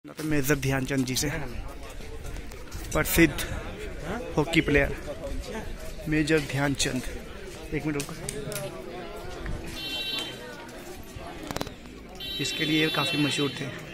Major Dhyanchand जी से, प्रसिद्ध hockey player major Dhyanchand. एक मिनट रुको, इसके लिए काफ़ी मशहूर थे।